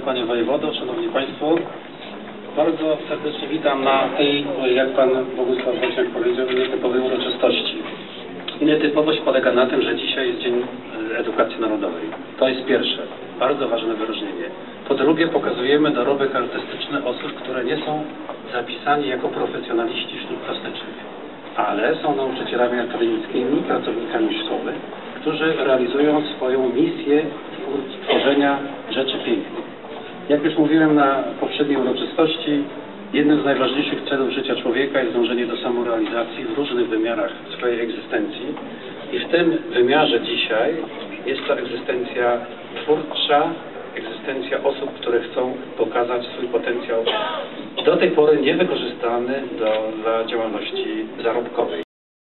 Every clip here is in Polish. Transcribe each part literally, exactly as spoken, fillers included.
Panie Wojewodo, Szanowni Państwo, bardzo serdecznie witam na tej, jak Pan Bogusław Wojciech powiedział, nietypowej uroczystości. I nietypowość polega na tym, że dzisiaj jest Dzień Edukacji Narodowej. To jest pierwsze, bardzo ważne wyróżnienie. Po drugie, pokazujemy dorobek artystyczny osób, które nie są zapisani jako profesjonaliści sztuk plastycznych, ale są nauczycielami akademickimi, pracownikami szkoły, którzy realizują swoją misję tworzenia rzeczy pięknych. Jak już mówiłem na poprzedniej uroczystości, jednym z najważniejszych celów życia człowieka jest dążenie do samorealizacji w różnych wymiarach swojej egzystencji. I w tym wymiarze dzisiaj jest to egzystencja twórcza, egzystencja osób, które chcą pokazać swój potencjał do tej pory niewykorzystany do, dla działalności zarobkowej.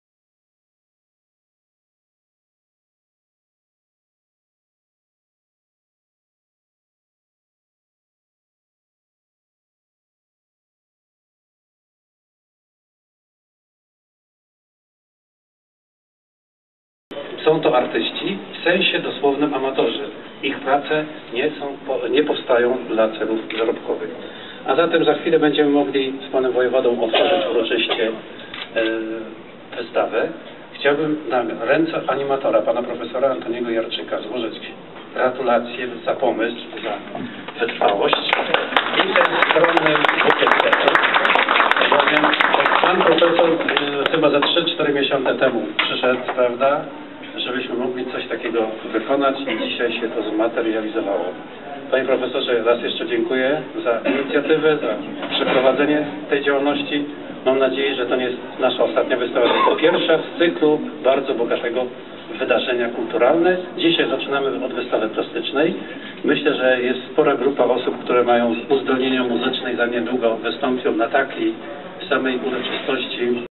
Są to artyści w sensie dosłownym amatorzy. Ich prace nie, są, nie powstają dla celów zarobkowych. A zatem za chwilę będziemy mogli z Panem Wojewodą otworzyć uroczyście e, wystawę. Chciałbym na ręce animatora, Pana Profesora Antoniego Jarczyka, złożyć gratulacje za pomysł, za wytrwałość i ten skromny bukiet kwiatów. Bowiem Pan Profesor e, chyba za trzy cztery miesiące temu przyszedł, prawda, żebyśmy mogli coś takiego wykonać i dzisiaj się to zmaterializowało. Panie Profesorze, raz jeszcze dziękuję za inicjatywę, za przeprowadzenie tej działalności. Mam nadzieję, że to nie jest nasza ostatnia wystawa, tylko pierwsza z cyklu bardzo bogatego wydarzenia kulturalne. Dzisiaj zaczynamy od wystawy plastycznej. Myślę, że jest spora grupa osób, które mają uzdolnienia muzyczne i za niedługo wystąpią na takiej samej uroczystości.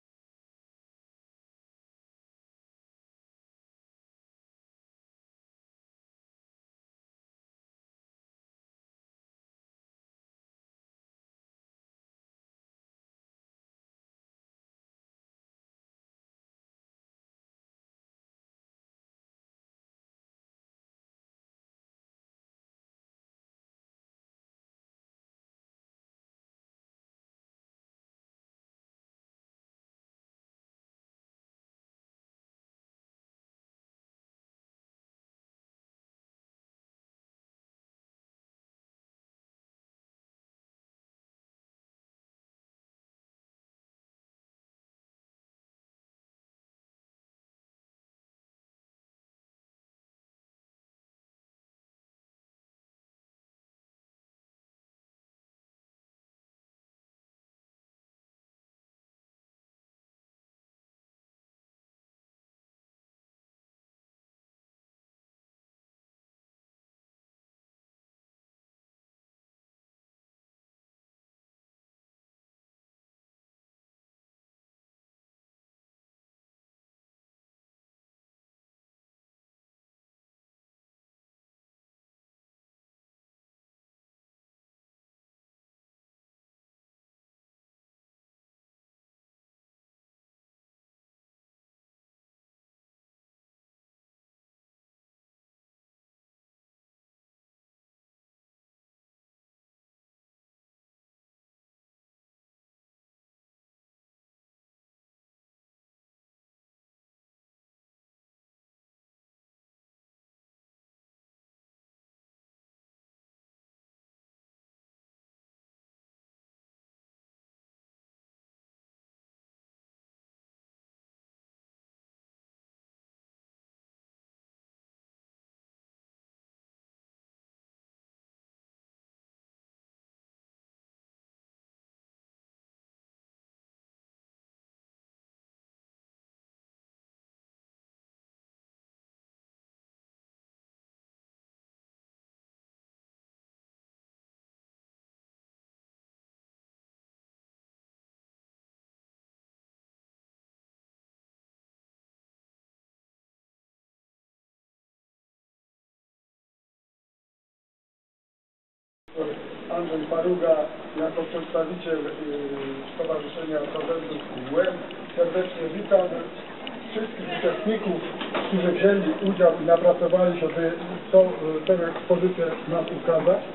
Andrzej Paruga jako przedstawiciel y, Stowarzyszenia Absolwentów U E M. Serdecznie witam wszystkich uczestników, którzy wzięli udział i napracowali się, by tą, tę ekspozycję nam ukazać.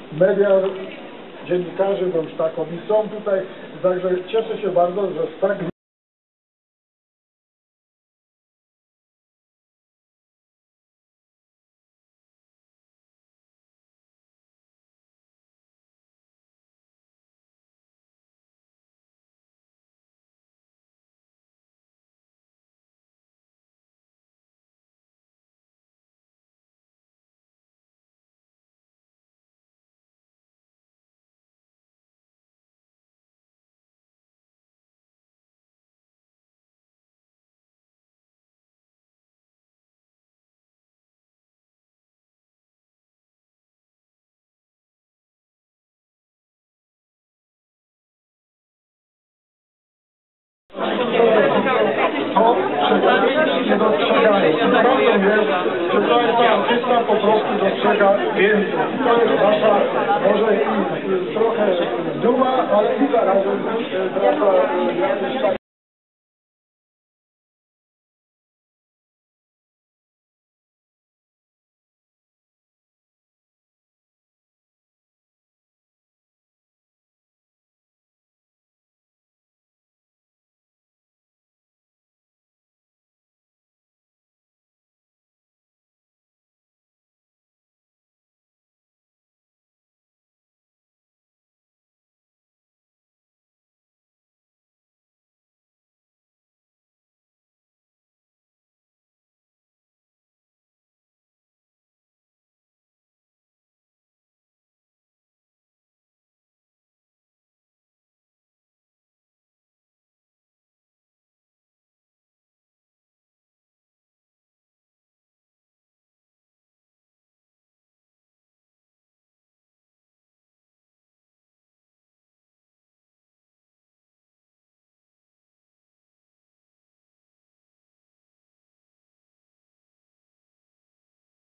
media, dziennikarze bądź takowi są tutaj, także cieszę się bardzo, że z tak to przeciwnicy nie dostrzegają. Prawdą jest, że to jest ta artysta po prostu dostrzega więcej. To jest nasza, może i trochę duma, ale i zarazem wraca jakiś taki